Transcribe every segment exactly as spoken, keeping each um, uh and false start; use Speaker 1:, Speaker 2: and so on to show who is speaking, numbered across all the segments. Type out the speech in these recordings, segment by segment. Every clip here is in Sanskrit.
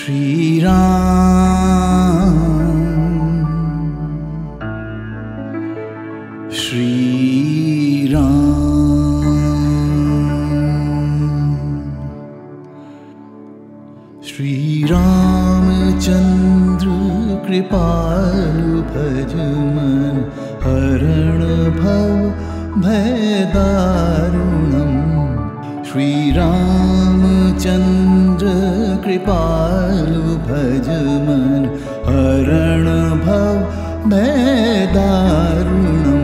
Speaker 1: Shri Ram, Shri Ram, Shri Ramchandra Kripalu Bhajman Haran Bhav Bhaydarunam. Shri Ramchandra Kripalu Bhajman Haran Bhav Bhaydarunam.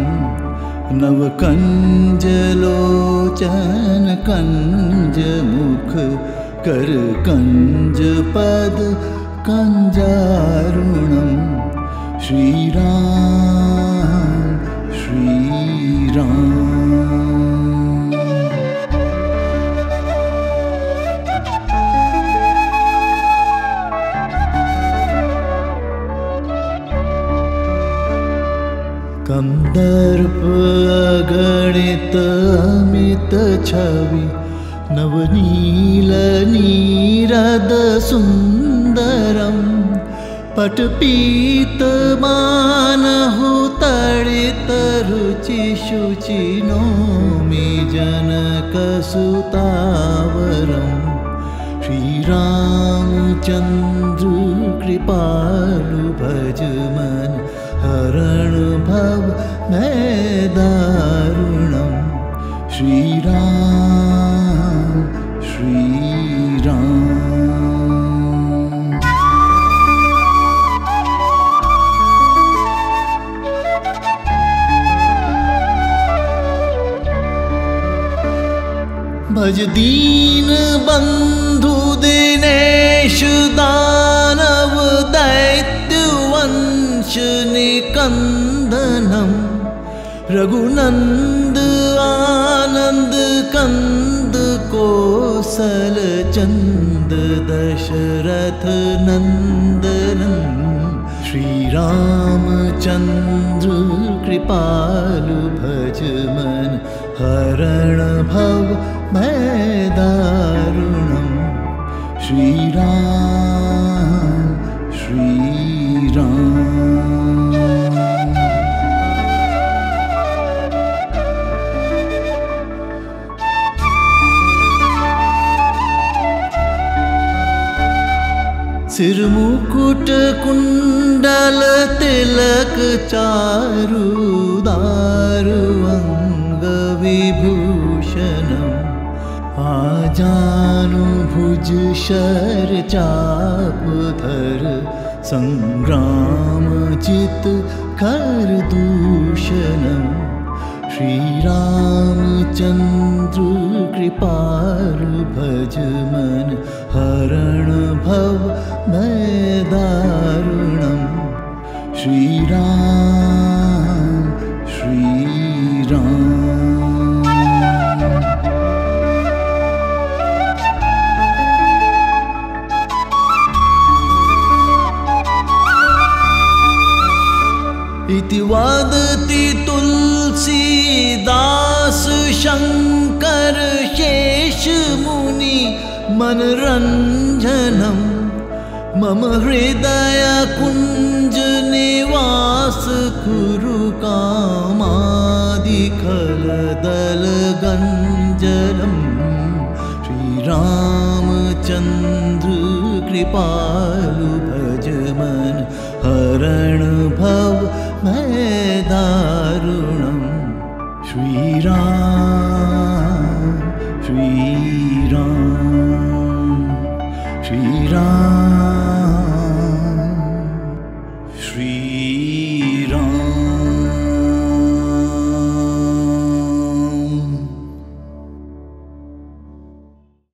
Speaker 1: Navakanjalochana Kanjamukh Kar Kanjapad Kanjarunam. Shri Ram, Shri Ram. कंदर्प अगणित अमित छवि नवनील नीरद सुंदरम. पटपीत मानहु तड़ित रुचि शुचि नौमि जनक सुतावरम. श्री रामचंद्र कृपालु भजमन हरण भव भयदारुणम. श्री राम, श्री राम. भज दीन बंधु दिनेश दानव दैत्य वंश निकंदनम. रघुनंद आनंद कंद कोसल चंद दशरथ नंदनम. श्री रामचंद्र कृपालु भजमन हरण भव भयदारुणम. श्री राम, श्री राम. सिर मुकुट कुंडल तिलक चारु दारु अंग विभूषणम. आजानु भुज शर चाप धर संग्राम चित कर दूषणम. श्री रामचंद्र कृपालु भजमन हरण भव भयदारुणम. श्री राम, श्री राम. इति वदति तुलसीदास शंकर शेष मुनि मनरंजनम. मम हृदय कुंज निवास कुरु कामादि खलदल गंजनम. श्री रामचंद्र कृपालु भजमन हरण भव भयदारुणम. श्री राम, श्री राम, श्री राम.